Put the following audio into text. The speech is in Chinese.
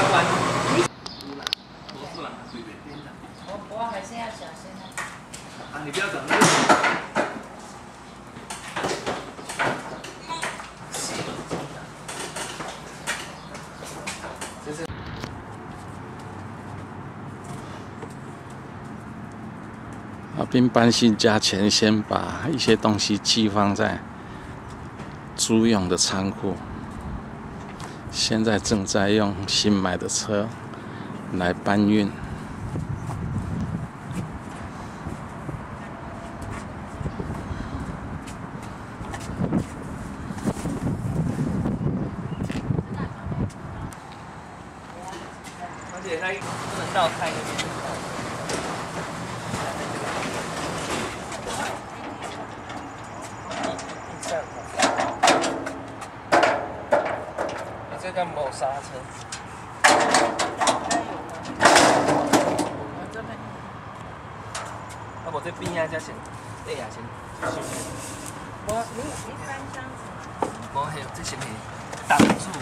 关。多数啦，随便边讲。 我还是要小心啊。 啊，你不要讲那个。 阿斌搬新家前，先把一些东西寄放在租用的仓库。现在正在用新买的车来搬运。 而且它不能倒开那边。 这个没刹车。啊，无这边啊，才先，底下先。 你翻箱子。 无系，这先系挡住。